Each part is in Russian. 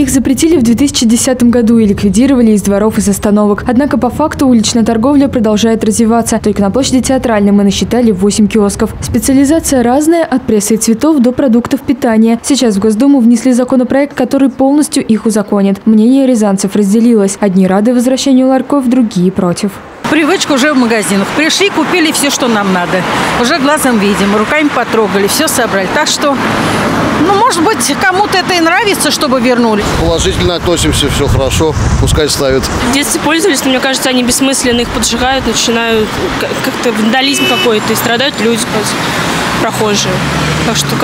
Их запретили в 2010 году и ликвидировали из дворов и с остановок. Однако по факту уличная торговля продолжает развиваться. Только на площади Театральной мы насчитали 8 киосков. Специализация разная, от прессы и цветов до продуктов питания. Сейчас в Госдуму внесли законопроект, который полностью их узаконит. Мнение рязанцев разделилось. Одни рады возвращению ларьков, другие против. Привычка уже в магазинах. Пришли, купили все, что нам надо. Уже глазом видим, руками потрогали, все собрали. Так что, может быть, кому-то это и нравится, чтобы вернули. Положительно относимся, все хорошо, пускай ставят. В детстве пользовались, но мне кажется, они бессмысленно, их поджигают, начинают как-то вандализм какой-то, и страдают люди, прохожие. Так что,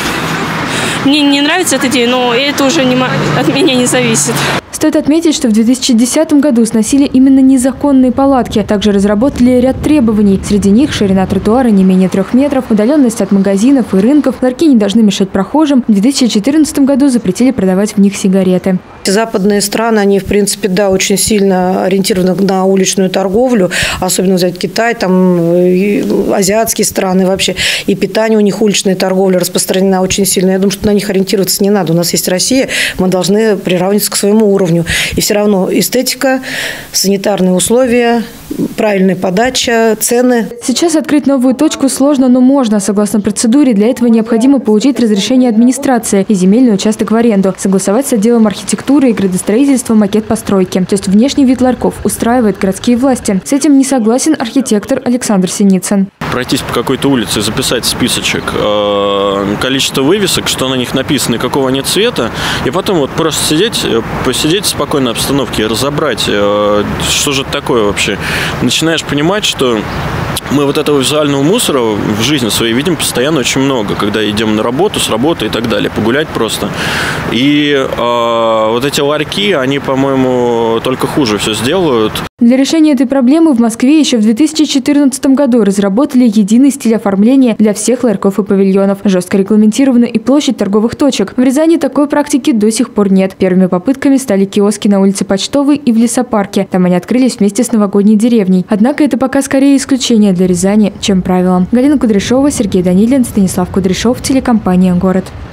мне не нравится эта идея, но это уже от меня не зависит. Стоит отметить, что в 2010 году сносили именно незаконные палатки. Также разработали ряд требований. Среди них ширина тротуара не менее 3 метров, удаленность от магазинов и рынков, ларьки не должны мешать прохожим. В 2014 году запретили продавать в них сигареты. Западные страны, они, в принципе, очень сильно ориентированы на уличную торговлю, особенно взять Китай, азиатские страны вообще. И питание у них, уличная торговля распространена очень сильно. Я думаю, что на них ориентироваться не надо. У нас есть Россия, мы должны приравниваться к своему уровню. И все равно эстетика, санитарные условия, правильная подача, цены. Сейчас открыть новую точку сложно, но можно. Согласно процедуре, для этого необходимо получить разрешение администрации и земельный участок в аренду, согласовать с отделом архитектуры и градостроительства макет постройки. То есть внешний вид ларьков устраивает городские власти. С этим не согласен архитектор Александр Синицын. Пройтись по какой-то улице, записать списочек, количество вывесок, что на них написано и какого нет цвета, и потом просто посидеть в спокойной обстановке и разобрать, что же это такое вообще. Начинаешь понимать, что мы этого визуального мусора в жизни своей видим постоянно очень много, когда идем на работу, с работы и так далее, погулять просто. И эти ларьки, они, по-моему, только хуже все сделают. Для решения этой проблемы в Москве еще в 2014 году разработали единый стиль оформления для всех ларьков и павильонов. Жестко регламентирована и площадь торговых точек. В Рязани такой практики до сих пор нет. Первыми попытками стали киоски на улице Почтовой и в лесопарке. Там они открылись вместе с новогодней деревней. Однако это пока скорее исключение для Рязани, чем правило. Галина Кудряшова, Сергей Данилин, Станислав Кудряшов, телекомпания «Город».